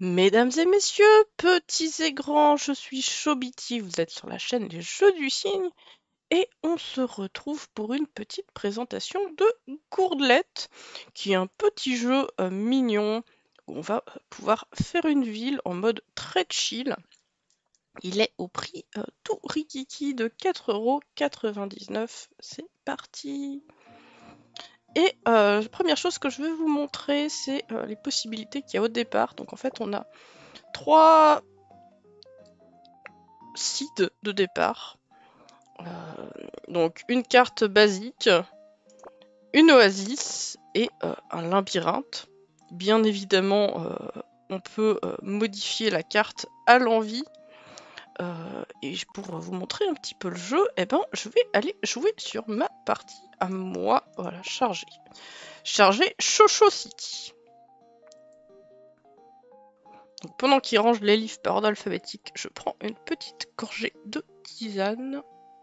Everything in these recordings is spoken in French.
Mesdames et messieurs, petits et grands, je suis Chobiti, vous êtes sur la chaîne des Jeux du Cygne et on se retrouve pour une petite présentation de Gourdelette, qui est un petit jeu mignon où on va pouvoir faire une ville en mode très chill. Il est au prix tout rikiki de 4,99 €. C'est parti! Et la première chose que je vais vous montrer, c'est les possibilités qu'il y a au départ. Donc en fait, on a 3 sites de départ. Donc une carte basique, une oasis et un labyrinthe. Bien évidemment, on peut modifier la carte à l'envie. Et pour vous montrer un petit peu le jeu, je vais aller jouer sur ma partie à moi. Voilà, charger. Charger Chocho City. Donc, pendant qu'il range les livres par ordre alphabétique, je prends une petite gorgée de tisane.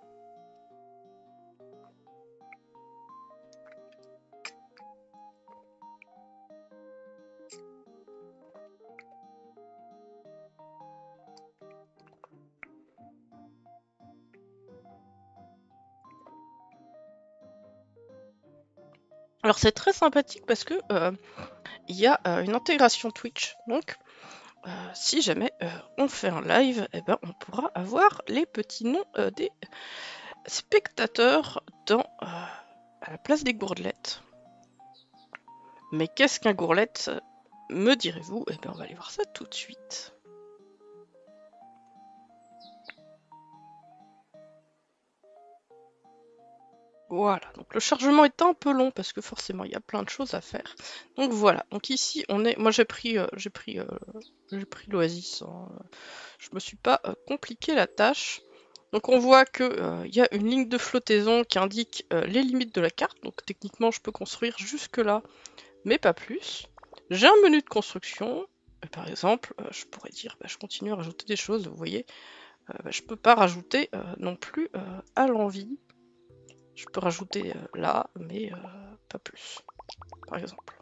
Alors c'est très sympathique parce que il y a une intégration Twitch. Donc si jamais on fait un live, on pourra avoir les petits noms des spectateurs à la place des gourdelettes. Mais qu'est-ce qu'un gourdelette, me direz-vous? On va aller voir ça tout de suite. Voilà, donc le chargement est un peu long parce que forcément il y a plein de choses à faire. Donc voilà, donc ici on est. Moi j'ai pris l'Oasis, hein. Je me suis pas compliqué la tâche. Donc on voit que y a une ligne de flottaison qui indique les limites de la carte. Donc techniquement je peux construire jusque là, mais pas plus. J'ai un menu de construction. Par exemple, je pourrais dire je continue à rajouter des choses, vous voyez. Je peux pas rajouter non plus à l'envie. Je peux rajouter là, mais pas plus, par exemple.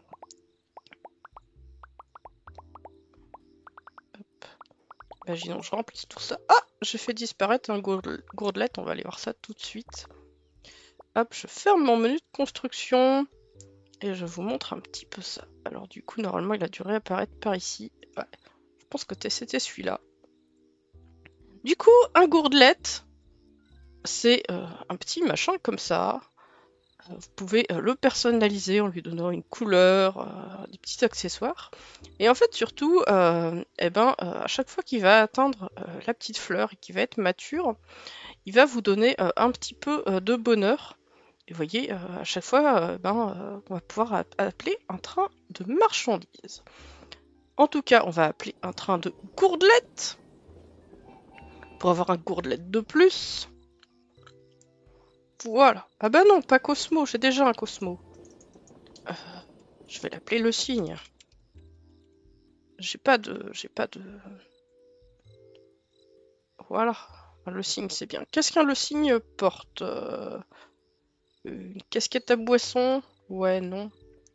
Hop. Imaginons, je remplis tout ça. Ah, j'ai fait disparaître un gourdelette, on va aller voir ça tout de suite. Hop, je ferme mon menu de construction et je vous montre un petit peu ça. Alors du coup, normalement, il a dû réapparaître par ici. Ouais, je pense que c'était celui-là. Du coup, un gourdelette, c'est un petit machin comme ça. Vous pouvez le personnaliser en lui donnant une couleur, des petits accessoires. Et en fait, surtout, à chaque fois qu'il va atteindre la petite fleur et qu'il va être mature, il va vous donner un petit peu de bonheur. Et vous voyez, à chaque fois, on va pouvoir appeler un train de marchandises. En tout cas, on va appeler un train de gourdelette pour avoir un gourdelette de plus. Voilà. Ah bah non, pas Cosmo, j'ai déjà un Cosmo. Je vais l'appeler le cygne. J'ai pas de... Voilà. Le cygne, c'est bien. Qu'est-ce qu'un le cygne porte? Une casquette à boisson? Ouais, non.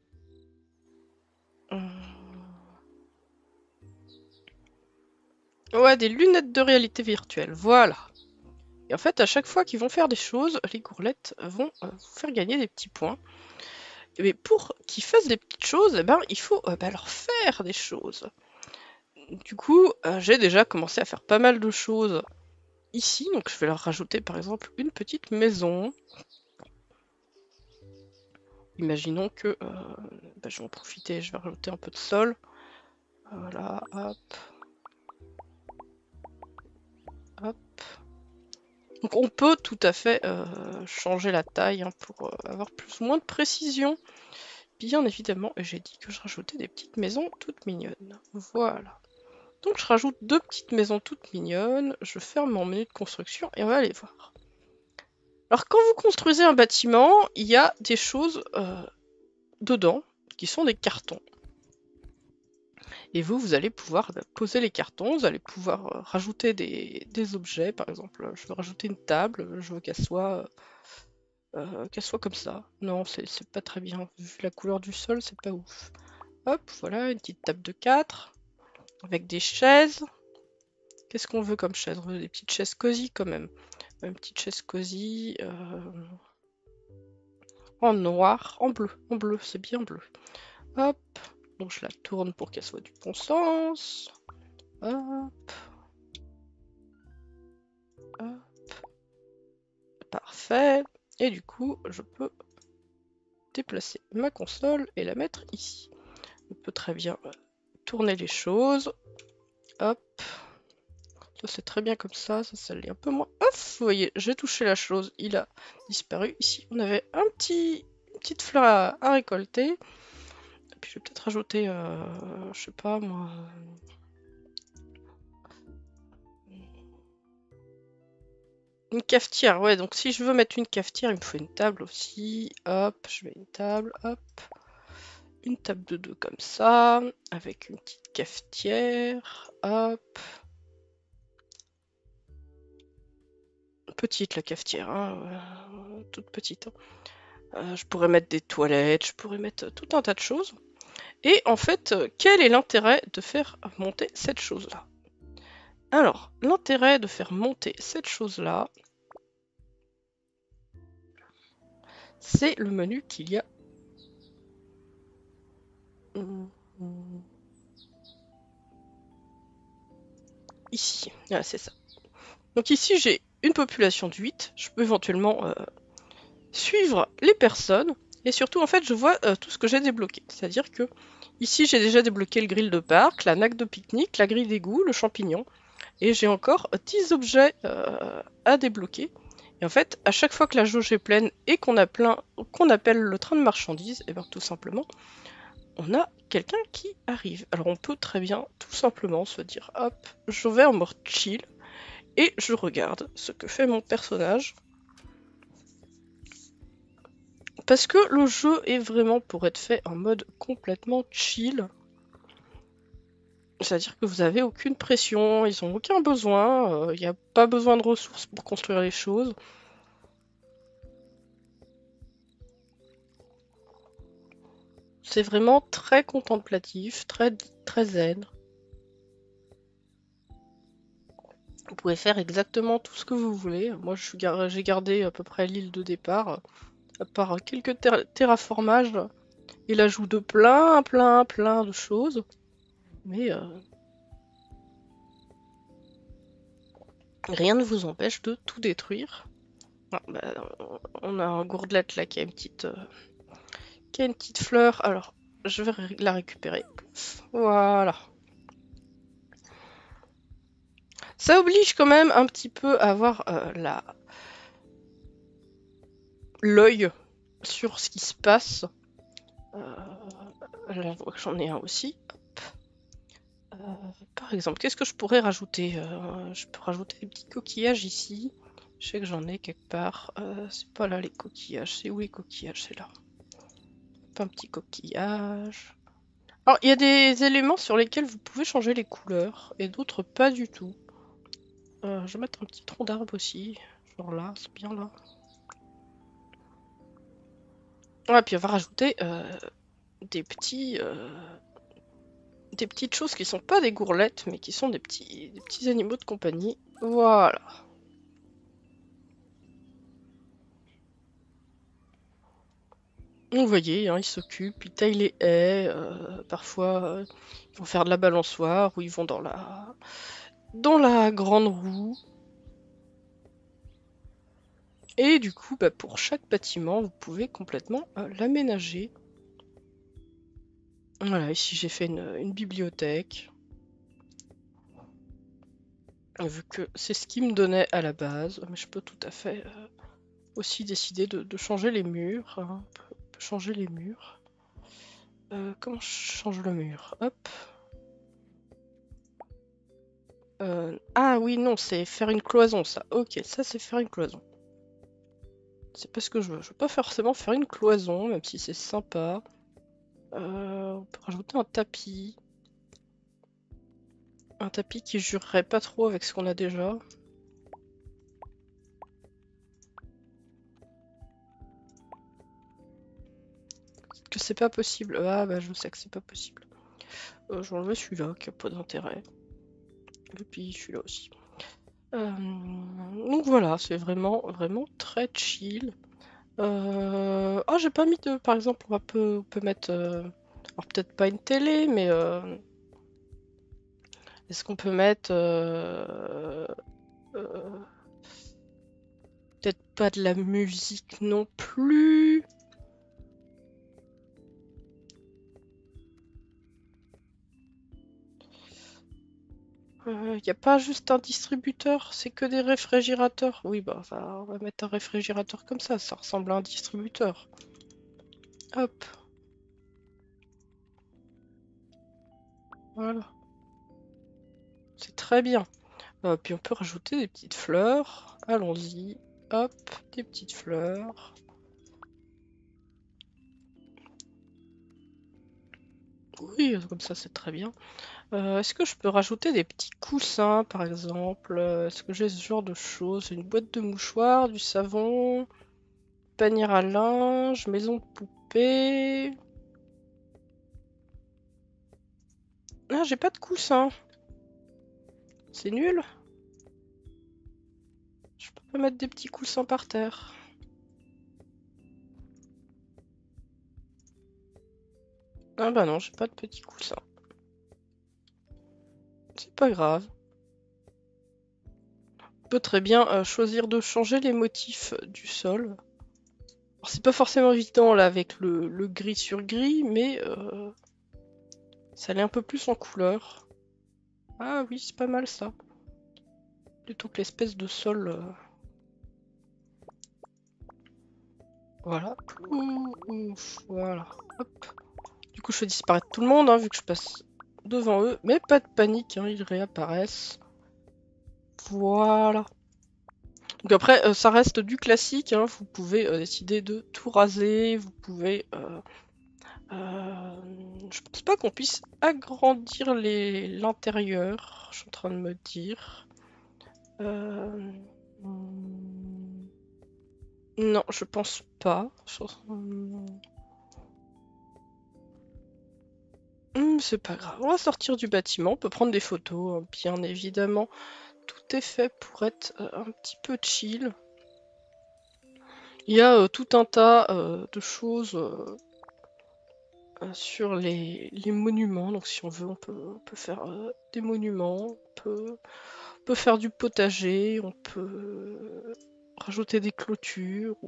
Ouais, des lunettes de réalité virtuelle, voilà. Et en fait, à chaque fois qu'ils vont faire des choses, les gourlettes vont vous faire gagner des petits points. Mais pour qu'ils fassent des petites choses, il faut leur faire des choses. Du coup, j'ai déjà commencé à faire pas mal de choses ici. Donc je vais leur rajouter par exemple une petite maison. Imaginons que je vais en profiter, je vais rajouter un peu de sol. Voilà, hop. Hop. Donc on peut tout à fait changer la taille pour avoir plus ou moins de précision. Bien évidemment, j'ai dit que je rajoutais des petites maisons toutes mignonnes. Voilà. Donc je rajoute 2 petites maisons toutes mignonnes, je ferme mon menu de construction et on va aller voir. Alors quand vous construisez un bâtiment, il y a des choses dedans qui sont des cartons. Et vous allez pouvoir poser les cartons, vous allez pouvoir rajouter des objets. Par exemple, je veux rajouter une table, je veux qu'elle soit comme ça. Non, c'est pas très bien. Vu la couleur du sol, c'est pas ouf. Hop, voilà, une petite table de 4. avec des chaises. Qu'est-ce qu'on veut comme chaise? On veut des petites chaises cosy quand même. Une petite chaise cosy en noir, en bleu, c'est bien bleu. Hop, donc je la tourne pour qu'elle soit du bon sens. Hop, hop, parfait. Et du coup, je peux déplacer ma console et la mettre ici. On peut très bien tourner les choses. Hop. Ça c'est très bien comme ça l'est un peu moins. Hop, vous voyez, j'ai touché la chose, il a disparu. Ici, on avait une petite fleur à récolter. Et puis je vais peut-être rajouter, je sais pas moi. Une cafetière, ouais, donc si je veux mettre une cafetière, il me faut une table aussi. Hop, je mets une table, hop. Une table de deux comme ça, avec une petite cafetière, hop. Petite la cafetière, hein, toute petite. Je pourrais mettre des toilettes, je pourrais mettre tout un tas de choses. Et en fait, quel est l'intérêt de faire monter cette chose-là? Alors, l'intérêt de faire monter cette chose-là, c'est le menu qu'il y a ici. Voilà, c'est ça. Donc ici, j'ai une population de 8. Je peux éventuellement suivre les personnes. Et surtout, en fait, je vois tout ce que j'ai débloqué. C'est-à-dire que ici, j'ai déjà débloqué le grill de parc, la nappe de pique-nique, la grille d'égout, le champignon. Et j'ai encore 10 objets à débloquer. Et en fait, à chaque fois que la jauge est pleine et qu'on a plein, qu'on appelle le train de marchandises, et bien tout simplement, on a quelqu'un qui arrive. Alors on peut très bien tout simplement se dire, hop, je vais en mode chill et je regarde ce que fait mon personnage. Parce que le jeu est vraiment pour être fait en mode complètement chill. C'est-à-dire que vous avez aucune pression, ils ont aucun besoin, il n'y a pas besoin de ressources pour construire les choses. C'est vraiment très contemplatif, très zen. Vous pouvez faire exactement tout ce que vous voulez. Moi, j'ai gardé à peu près l'île de départ, à part quelques terraformages et l'ajout de plein de choses. Mais rien ne vous empêche de tout détruire. Ah, bah, on a un gourdelette là qui a une petite fleur. Alors, je vais la récupérer. Voilà. Ça oblige quand même un petit peu à avoir l'œil sur ce qui se passe. Là, je vois que j'en ai un aussi. Par exemple, qu'est-ce que je pourrais rajouter? Je peux rajouter des petits coquillages ici. Je sais que j'en ai quelque part. C'est pas là les coquillages. C'est où les coquillages? C'est là. Pas un petit coquillage. Alors, il y a des éléments sur lesquels vous pouvez changer les couleurs et d'autres pas du tout. Je vais mettre un petit tronc d'arbre aussi. Genre là, c'est bien là. Ouais, puis on va rajouter des des petites choses qui sont pas des gourlettes, mais qui sont des petits animaux de compagnie. Voilà. Vous voyez, hein, ils s'occupent, ils taillent les haies, parfois ils vont faire de la balançoire ou ils vont dans la grande roue. Et du coup, bah, pour chaque bâtiment, vous pouvez complètement l'aménager. Voilà, ici j'ai fait une bibliothèque. Vu que c'est ce qui me donnait à la base, mais je peux tout à fait aussi décider de changer les murs. Hein. On peut changer les murs. Comment je change le mur? Hop. Ah oui, non, c'est faire une cloison, ça. Ok, ça c'est faire une cloison. C'est pas ce que je veux. Je veux pas forcément faire une cloison, même si c'est sympa. On peut rajouter un tapis. Un tapis qui jurerait pas trop avec ce qu'on a déjà. Que c'est pas possible. Ah bah je sais que c'est pas possible. Je vais enlever celui-là qui a pas d'intérêt. Et puis celui-là aussi. Donc voilà, c'est vraiment très chill. Ah, j'ai pas mis de... Par exemple, on peut mettre... Alors peut-être pas une télé, mais... Est-ce qu'on peut mettre... Peut-être pas de la musique non plus. Y a pas juste un distributeur, c'est que des réfrigérateurs. Oui, bah on va mettre un réfrigérateur comme ça ressemble à un distributeur. Hop. Voilà. C'est très bien. Puis on peut rajouter des petites fleurs. Allons-y. Hop, des petites fleurs. Oui, comme ça c'est très bien. Est-ce que je peux rajouter des petits coussins par exemple? Est-ce que j'ai ce genre de choses? Une boîte de mouchoirs, du savon, panier à linge, maison de poupée. Ah, j'ai pas de coussin. C'est nul. Je peux pas mettre des petits coussins par terre. Ah bah non, j'ai pas de petits coussins. C'est pas grave. On peut très bien choisir de changer les motifs du sol. C'est pas forcément évident là avec le gris sur gris, mais ça allait un peu plus en couleur. Ah oui, c'est pas mal ça. Plutôt que l'espèce de sol. Voilà. Ouf, voilà. Hop. Du coup, je fais disparaître tout le monde, hein, vu que je passe devant eux. Mais pas de panique, hein, ils réapparaissent. Voilà. Donc après, ça reste du classique, hein, vous pouvez décider de tout raser, vous pouvez... je pense pas qu'on puisse agrandir l'intérieur, je suis en train de me dire. Non, je pense pas. C'est pas grave, on va sortir du bâtiment, on peut prendre des photos, hein, bien évidemment. Tout est fait pour être un petit peu chill. Il y a tout un tas de choses sur les monuments. Donc si on veut, on peut faire des monuments, on peut faire du potager, on peut rajouter des clôtures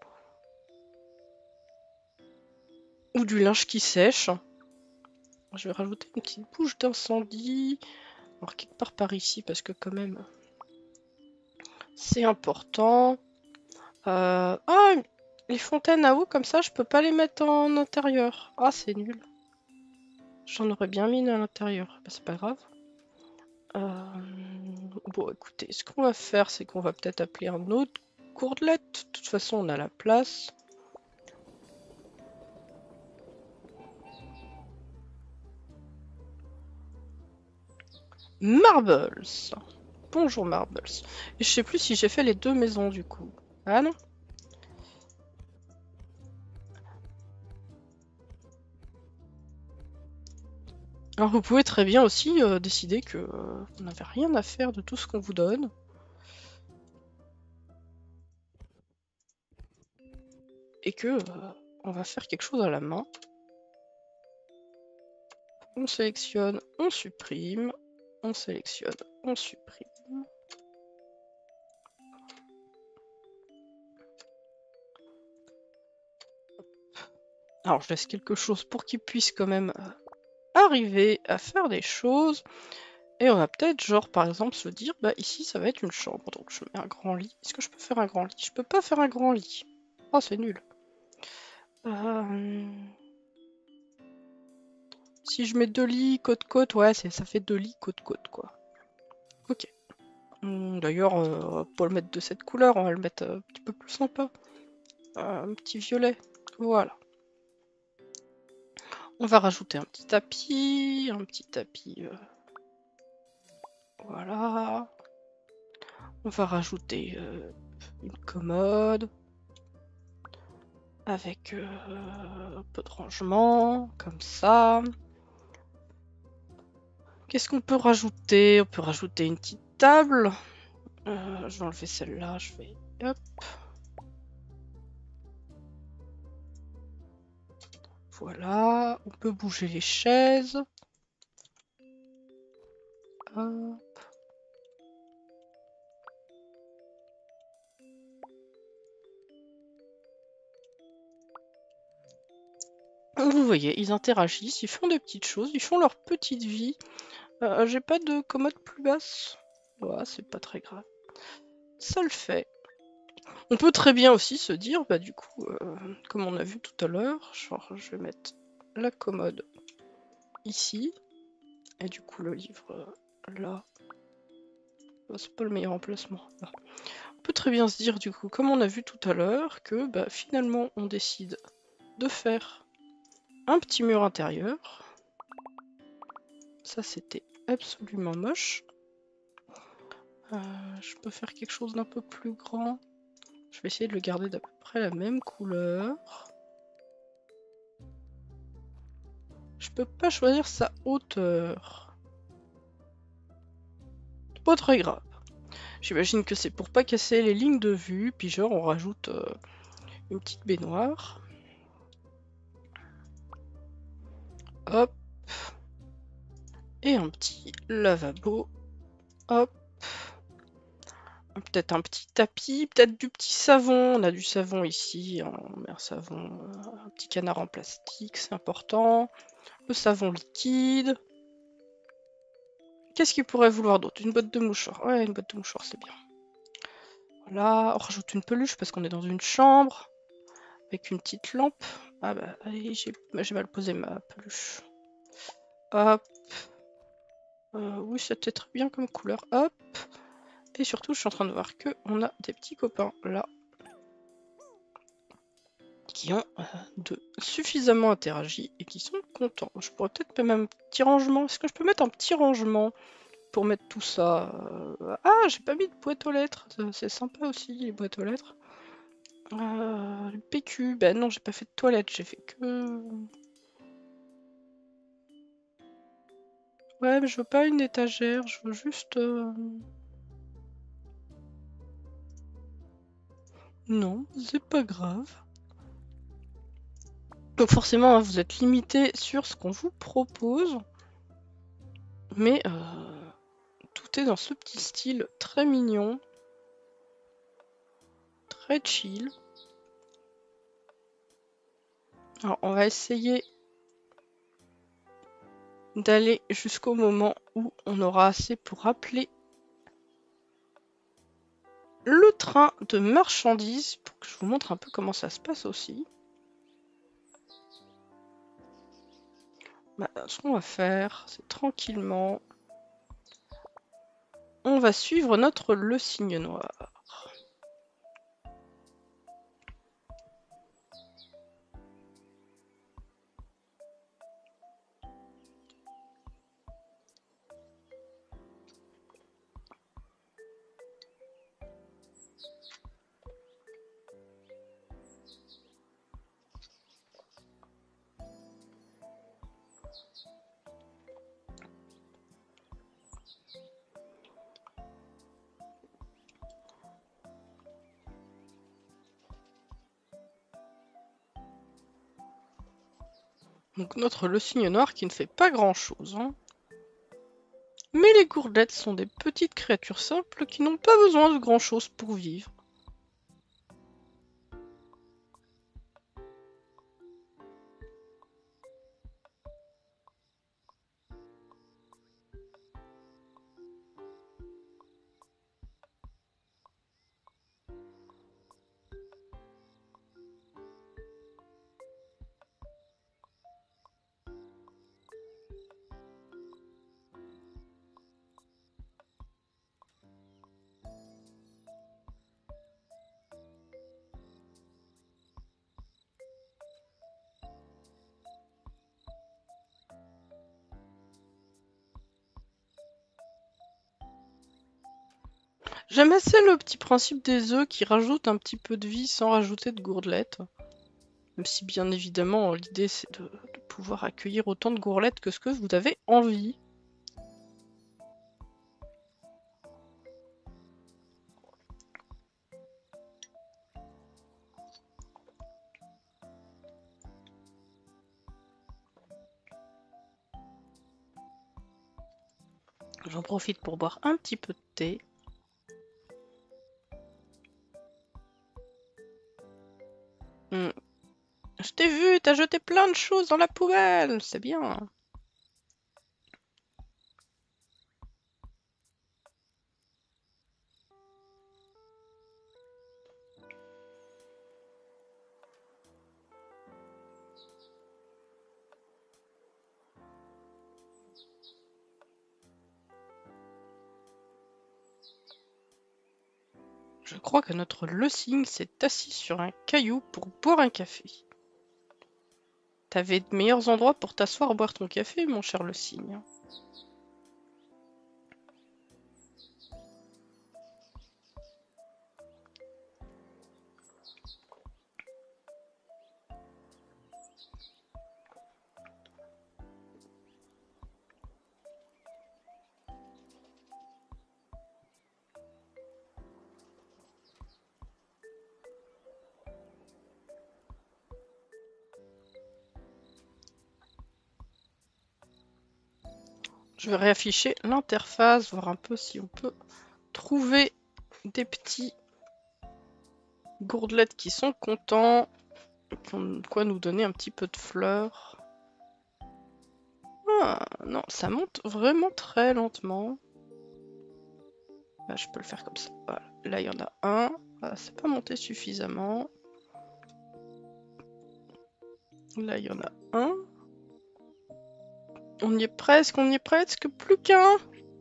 ou du linge qui sèche. Je vais rajouter une petite bouche d'incendie. Alors quelque part par ici parce que quand même c'est important. Ah, les fontaines à eau comme ça, je peux pas les mettre en intérieur. Ah, c'est nul. J'en aurais bien mis une à l'intérieur. Bah, c'est pas grave. Bon, écoutez, ce qu'on va faire, c'est qu'on va peut-être appeler un autre gourdelette. De toute façon, on a la place. Marbles. Bonjour Marbles. Et je sais plus si j'ai fait les deux maisons du coup. Ah non? Alors vous pouvez très bien aussi décider que vous n'avez rien à faire de tout ce qu'on vous donne. Et que on va faire quelque chose à la main. On sélectionne, on supprime. On sélectionne, on supprime. Alors je laisse quelque chose pour qu'il puisse quand même arriver à faire des choses. Et on va peut-être genre par exemple se dire bah ici ça va être une chambre. Donc je mets un grand lit. Est-ce que je peux faire un grand lit? Je peux pas faire un grand lit. Oh c'est nul. Si je mets deux lits côte-côte, ouais ça fait deux lits côte-côte quoi. Ok. D'ailleurs, on va pas le mettre de cette couleur, on va le mettre un petit peu plus sympa. Un petit violet. Voilà. On va rajouter un petit tapis. Voilà. On va rajouter une commode. Avec un peu de rangement, comme ça. Qu'est-ce qu'on peut rajouter? On peut rajouter une petite table. Je vais enlever celle-là, je vais... Hop. Voilà, on peut bouger les chaises. Hop. Vous voyez, ils interagissent, ils font des petites choses, ils font leur petite vie. J'ai pas de commode plus basse. Ouais, c'est pas très grave. Ça le fait. On peut très bien aussi se dire, bah du coup, comme on a vu tout à l'heure, genre je vais mettre la commode ici, et du coup le livre là. Bah, c'est pas le meilleur emplacement. Là. On peut très bien se dire du coup, comme on a vu tout à l'heure, que bah, finalement on décide de faire un petit mur intérieur. Ça c'était absolument moche. Je peux faire quelque chose d'un peu plus grand. Je vais essayer de le garder d'à peu près la même couleur. Je peux pas choisir sa hauteur. Pas très grave. J'imagine que c'est pour pas casser les lignes de vue, puis genre on rajoute une petite baignoire. Hop. Et un petit lavabo. Hop. Peut-être un petit tapis, peut-être du petit savon. On a du savon ici. On met un savon, un petit canard en plastique, c'est important. Le savon liquide. Qu'est-ce qu'il pourrait vouloir d'autre? Une boîte de mouchoirs. Ouais, une boîte de mouchoirs, c'est bien. Voilà, on rajoute une peluche parce qu'on est dans une chambre. Avec une petite lampe. Ah bah, j'ai mal posé ma peluche. Hop. Oui, c'était très bien comme couleur. Hop. Et surtout, je suis en train de voir que on a des petits copains là. Qui ont suffisamment interagi et qui sont contents. Je pourrais peut-être même un petit rangement. Est-ce que je peux mettre un petit rangement pour mettre tout ça? Ah, j'ai pas mis de boîte aux lettres. C'est sympa aussi, les boîtes aux lettres. Le PQ, ben non, j'ai pas fait de toilette, j'ai fait que... Ouais, mais je veux pas une étagère, je veux juste... Non, c'est pas grave. Donc forcément, hein, vous êtes limité sur ce qu'on vous propose. Mais tout est dans ce petit style très mignon. Très chill. Alors on va essayer d'aller jusqu'au moment où on aura assez pour appeler le train de marchandises pour que je vous montre un peu comment ça se passe aussi. Bah, ce qu'on va faire, c'est tranquillement, on va suivre notre le cygne noir. Donc notre le cygne noir qui ne fait pas grand chose. Hein. Mais les gourdettes sont des petites créatures simples qui n'ont pas besoin de grand chose pour vivre. J'aime assez le petit principe des œufs qui rajoutent un petit peu de vie sans rajouter de gourdelettes. Même si bien évidemment l'idée c'est de pouvoir accueillir autant de gourlettes que ce que vous avez envie. J'en profite pour boire un petit peu de thé. Je t'ai vu, t'as jeté plein de choses dans la poubelle, c'est bien. Je crois que notre Lessing s'est assis sur un caillou pour boire un café. T'avais de meilleurs endroits pour t'asseoir boire ton café, mon cher Lessing. Je vais réafficher l'interface, voir un peu si on peut trouver des petits gourdelettes qui sont contents, qui ont de quoi nous donner un petit peu de fleurs. Ah, non, ça monte vraiment très lentement. Là, je peux le faire comme ça. Voilà. Là, il y en a un. Voilà, c'est pas monté suffisamment. Là, il y en a un. On y est presque, plus qu'un.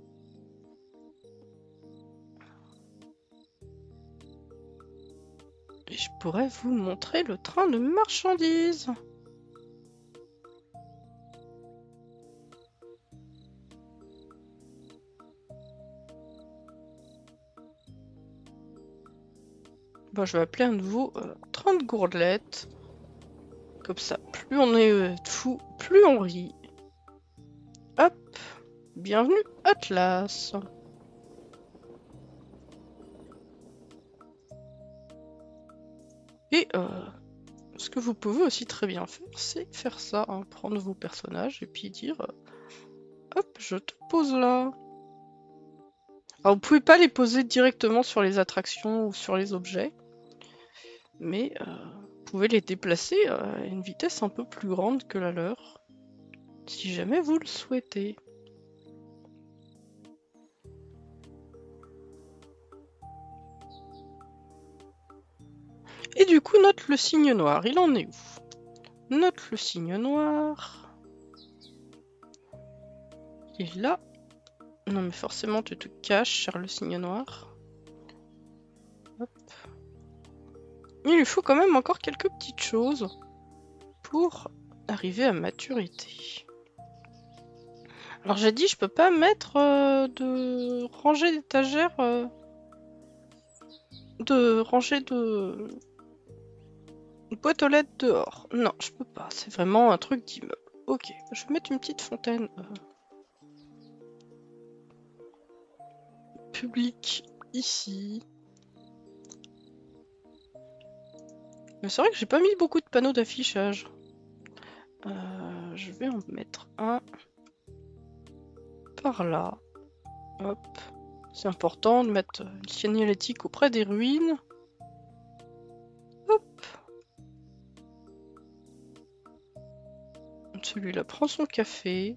Et je pourrais vous montrer le train de marchandises. Bon, je vais appeler un nouveau train de gourdelettes. Comme ça, plus on est fou, plus on rit. Hop, bienvenue Atlas. Et ce que vous pouvez aussi très bien faire, c'est faire ça, hein, prendre vos personnages et puis dire hop, je te pose là. Alors vous pouvez pas les poser directement sur les attractions ou sur les objets, mais vous pouvez les déplacer à une vitesse un peu plus grande que la leur, si jamais vous le souhaitez. Et du coup, note le signe noir, il en est où? Note le signe noir. Il est là. Non mais forcément tu te caches, cher le signe noir. Hop. Il lui faut quand même encore quelques petites choses pour arriver à maturité. Alors j'ai dit je peux pas mettre de rangée d'étagères, de rangée de boîte aux lettres dehors. Non, je peux pas, c'est vraiment un truc d'immeuble. Ok, je vais mettre une petite fontaine publique ici. Mais c'est vrai que j'ai pas mis beaucoup de panneaux d'affichage. Je vais en mettre un par là. Hop. C'est important de mettre une signalétique auprès des ruines. Hop. Celui-là prend son café.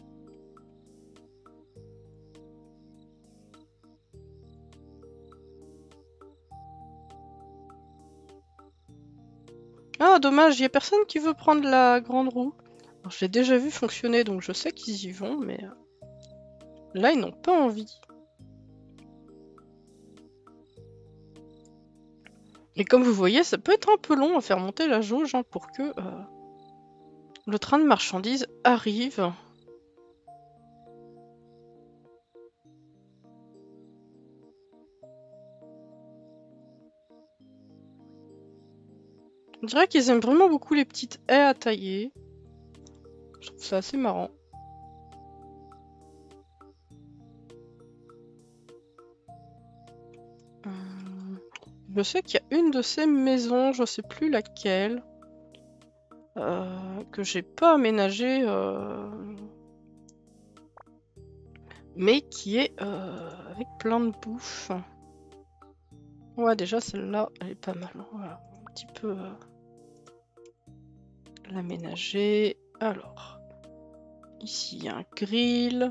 Ah, dommage, il n'y a personne qui veut prendre la grande roue. Alors, je l'ai déjà vu fonctionner, donc je sais qu'ils y vont, mais là, ils n'ont pas envie. Et comme vous voyez, ça peut être un peu long à faire monter la jauge hein, pour que le train de marchandises arrive. On dirait qu'ils aiment vraiment beaucoup les petites haies à tailler. Je trouve ça assez marrant. Je sais qu'il y a une de ces maisons, je sais plus laquelle, que j'ai pas aménagée. mais qui est avec plein de bouffe. Ouais, déjà celle-là, elle est pas mal. Voilà, un petit peu l'aménager. Alors, ici il y a un grill.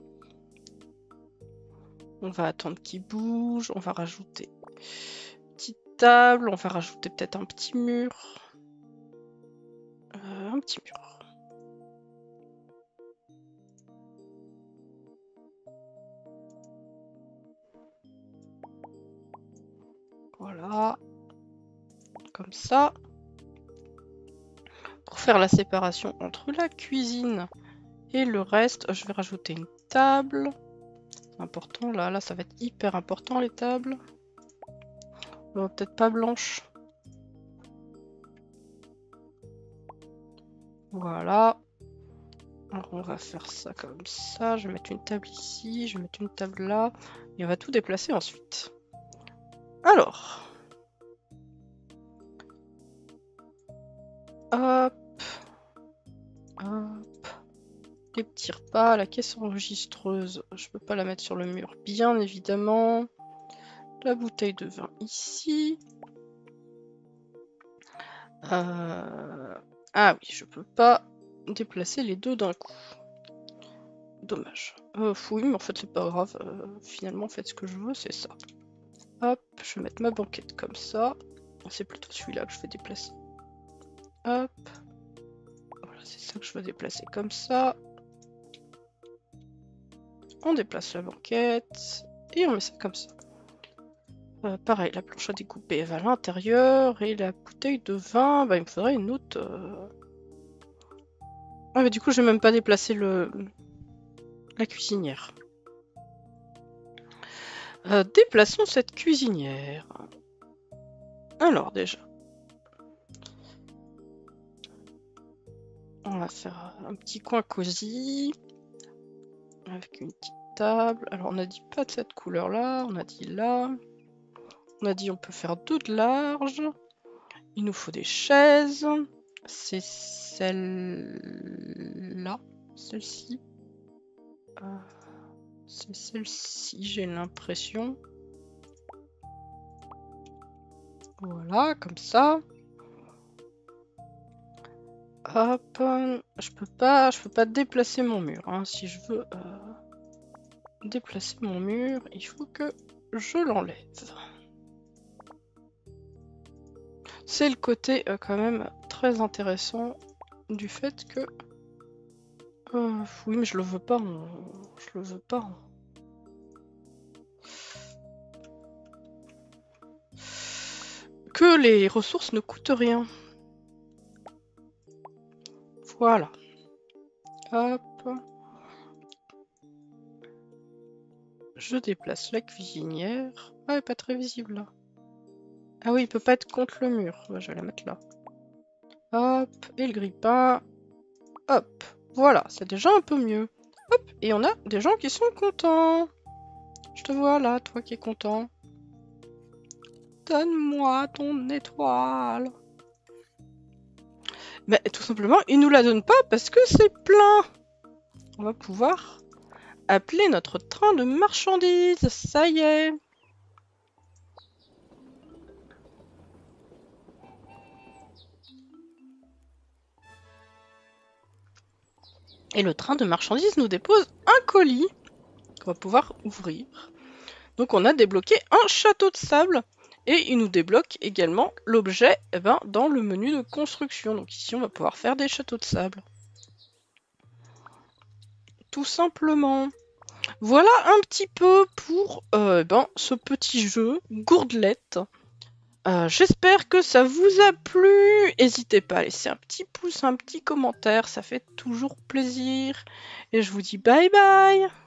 On va attendre qu'il bouge. On va rajouter une petite table. On va rajouter peut-être un petit mur. Un petit mur. Voilà. Comme ça. Pour faire la séparation entre la cuisine et le reste, je vais rajouter une table. C'est important, là ça va être hyper important les tables. Peut-être pas blanche. Voilà. Alors on va faire ça comme ça. Je vais mettre une table ici, je vais mettre une table là. Et on va tout déplacer ensuite. Alors. Hop. Hop. Les petits repas, la caisse enregistreuse, je peux pas la mettre sur le mur, bien évidemment. La bouteille de vin ici. Ah oui, je peux pas déplacer les deux d'un coup. Dommage. Oui, mais en fait c'est pas grave. Finalement, faites ce que je veux, c'est ça. Hop, je vais mettre ma banquette comme ça. C'est plutôt celui-là que je vais déplacer. Hop. Voilà, c'est ça que je veux déplacer comme ça. On déplace la banquette. Et on met ça comme ça. Pareil, la planche à découper elle va à l'intérieur. Et la bouteille de vin, bah, il me faudrait une autre... Ah mais du coup, je vais même pas déplacer la cuisinière. Déplaçons cette cuisinière. Alors déjà, on va faire un petit coin cosy avec une petite table. Alors on a dit pas de cette couleur là, on a dit là. On a dit on peut faire deux de large. Il nous faut des chaises. C'est celle-là, celle-ci. C'est celle-ci, j'ai l'impression. Voilà, comme ça. Hop, je peux pas déplacer mon mur. Hein. Si je veux déplacer mon mur, il faut que je l'enlève. C'est le côté quand même très intéressant du fait que... oui, mais je le veux pas. Je le veux pas. Que les ressources ne coûtent rien. Voilà. Hop. Je déplace la cuisinière. Ah, elle est pas très visible là. Ah oui, il peut pas être contre le mur. Ouais, je vais la mettre là. Hop. Et le grille-pain. Hop. Voilà, c'est déjà un peu mieux. Hop. Et on a des gens qui sont contents. Je te vois là, toi qui es content. Donne-moi ton étoile. Mais tout simplement, il nous la donne pas parce que c'est plein. On va pouvoir appeler notre train de marchandises. Ça y est. Et le train de marchandises nous dépose un colis qu'on va pouvoir ouvrir. Donc on a débloqué un château de sable. Et il nous débloque également l'objet dans le menu de construction. Donc ici, on va pouvoir faire des châteaux de sable. Tout simplement. Voilà un petit peu pour ce petit jeu Gourdelette. J'espère que ça vous a plu. N'hésitez pas à laisser un petit pouce, un petit commentaire. Ça fait toujours plaisir. Et je vous dis bye bye.